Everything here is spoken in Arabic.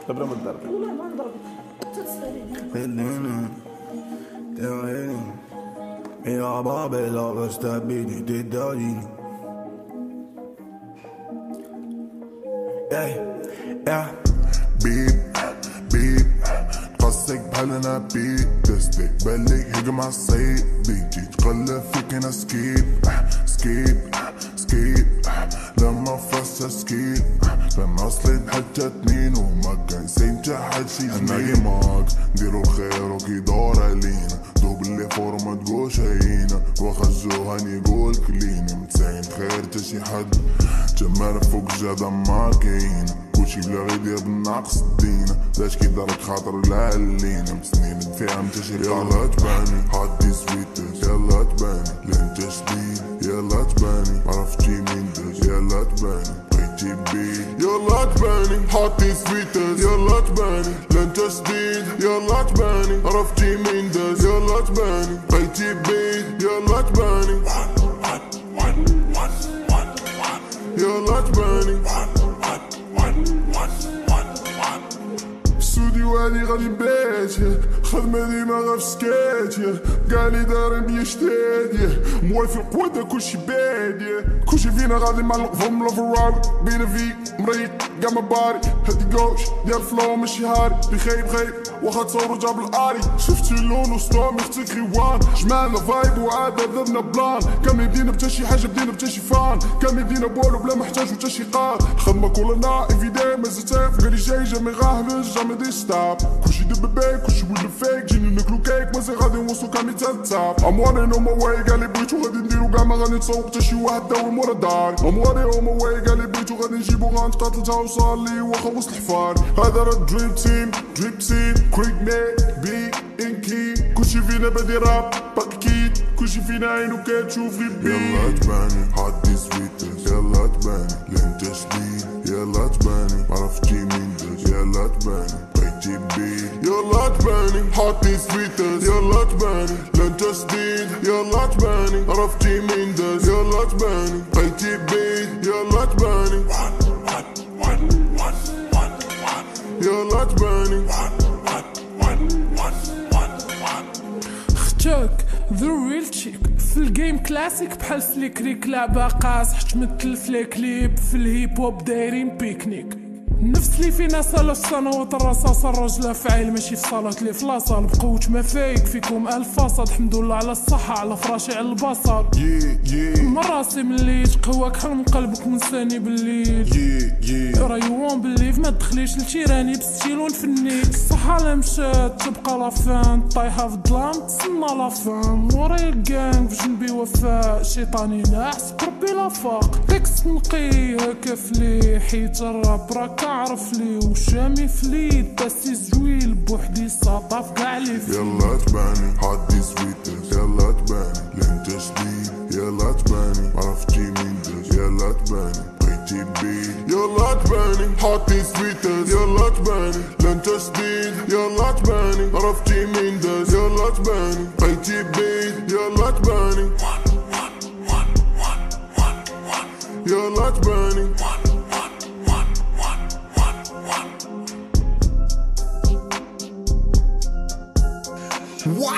دابا ما تضرب والله ما نضرب تتسالي يا بابا لا بس تبيني تداريني بيب بيب قصك بحال انا بيب تستقبلك هجم عالصيد بيجي تقلب فيك انا سكيب سكيب لما فصل سكيب لما وصلت حتى اتنين وما كان سيمتى حد شي جميل معاك نديرو الخير وكيدور علينا دوب اللي فور ما تقولش هينا واخا الجوهاني يقول كلينا متساين خير تا شي حد جمال فوق جادا ما كاين كلشي بلا غيدير بالناقص الدينا لاش كيدارك خاطر لا علينا مسنين نفهم تا شي يلا تباني هادي سويتس يلا تباني لا انت جديد يلا تباني عرفتي مين داز يلا تباني بغيتي بيد يلا تباني هادي سويتس يلا تباني لا انت جديد يلا تباني عرفتي مين داز يلا تباني بغيتي بيد يلا تباني يلا تباني استوديو هادي غادي بيت خدمة ديما غير في سكات قالي دارين بيا شداد موالفين قوادة كلشي باد كلشي فينا غادي معلق فم لافراري بينا فيك مريق قام باري هادي قوش ديال فلو ماشي هاري بخيب واخا تصورو جاب الاري شفتي اللون وسطوم يختك خوان جمعنا فايب وعادة درنا بلان كامل بدينا بتا شي حاجة بدينا بتا شي فان كامل بدينا بولو بلا محتاج وتا شي قال خدمة كلنا ايفيدي مازال تاف قالي جاي جامي غاهبش جامي دي ستاب كلشي دب بيك كلشي ولد فيك جيني ناكلو كيك مازال غادي نوصلو كامل تنتاب امواني نوما واي قالي بغيتو غادي نديرو كاع ما غادي نتسوق تا شي واحد داوي مورا داري امواني هما واي قالي بغيتو غادي نجيبو غنتقاتل تا وصل لي واخا وسط الحفاري هذا راه دريم تيم كريك نيت بي انكي كلشي فينا بادي راب باكيت كلشي فينا عينو كتشوف غير بي يلا تباني هادي سويتس يلا تباني لا انت جديد يلا تباني عرفتي مين داز يلا تباني بغيتي بي يلا تباني هادي سويتس يلا تباني لا انت جديد يلا تباني عرفتي مين داز يلا تباني بغيتي بي يلا تباني يلا تباني اختك ذا ريل تشيك في الجيم كلاسيك بحال سليكريك لعبة قاصح تمثل في الكليب في الهيب هوب دايرين بيكنيك نفس لي فينا سالة السنوات الرصاص الرجلة فعيل ماشي في صالة لي في لاصال بقوة ما فايك فيكم الف فصد الحمد لله على الصحة على فراشي على البصر من راسي ملي تقواك حل من قلبك ونساني بالليل رايوان بليف ما تدخليش لتيراني بستيل ونفنيك الصحة لا مشات تبقى لافان طايحة في الظلام تسنى لافان ورايا الكانغ في جنبي وفاء شيطاني ناعس بربي لافاق تكست نقي هكا فلي حيت الراب راك عرف لي وشامي فليت باسي زويل بوحدي ساطا في كاع لي يلا تباني هادي سويتس يلا تباني لا انت جديد يلا تباني عرفتي مين داز يلا تباني بغيتي بي يلا تباني هادي سويتس يلا تباني لا انت جديد يلا تباني عرفتي مين داز يلا تباني بغيتي بي يلا تباني يلا تباني What?